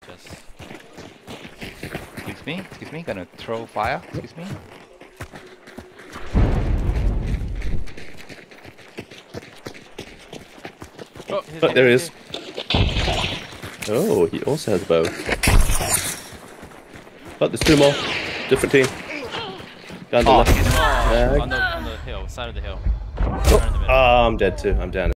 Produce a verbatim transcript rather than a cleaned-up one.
Just. Excuse me, excuse me, gonna throw fire, excuse me. Oh, Oh, there he is. Oh, he also has a bow. Oh, there's two more. Different team. Down the Oh, left. Oh, Uh, on the on the hill, side of the hill. oh, oh, I'm dead too. I'm down.